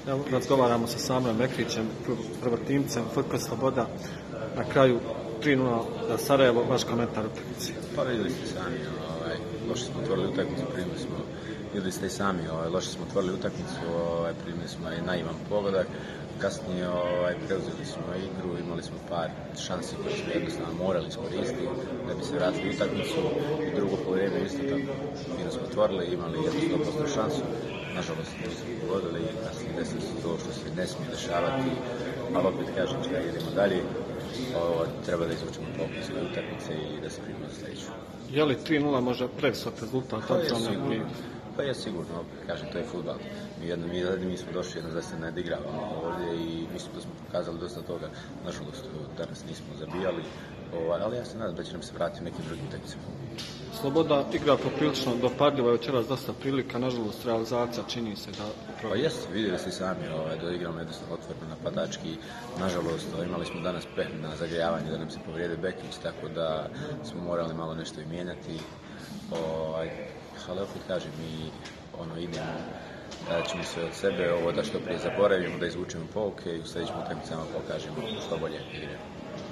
Evo, razgovaramo sa Samom Mekrićem, prvotimcem FK Sloboda. Na kraju 3:0 za Sarajevo, vaš komentar utakmice. Pa vidjeli ste sami, loše smo otvorili utakmicu, vidjeli ste i sami, loše smo otvorili utakmicu, primili smo naivan pogodak, kasnije preuzeli smo igru, imali smo par šansi koje smo jednostavno morali iskoristiti da bi se vratili utakmicu i drugo polovreme isto tako fino smo otvorili, imali jednu 100% šansu, nažalost nismo pogodili i kasnije desilo se to što se ne smije dešavati, ali opet kažem da idemo dalje. Treba da izvučemo pouku iz ove utakmice i da se primimo za sljedeću. Je li 3:0 može previsok rezultat? Pa je sigurno, kažem, to je fudbal. Mi smo došli jedno da se ne odigravamo ovdje i mislim da smo pokazali dosta toga. Nažalost, danas nismo zabijali, ali ja se nadam da će nam se vratiti u nekim drugim utakmicama. Sloboda igra poprilično dopadljivo, je večeras dosta prilika, nažalost realizacija čini se da... Pa jeste, vidjeli ste sami da igramo jednostavno otvoreno napadački. Nažalost, imali smo danas peh na zagrijavanje da nam se povrijede bekić, tako da smo morali malo nešto i mijenjati. Ali opet kažem, mi idemo da ćemo sve od sebe, da što prije zaboravimo, da izvučemo pouke i u sljedećim utakmicama pokažemo što bolje igre.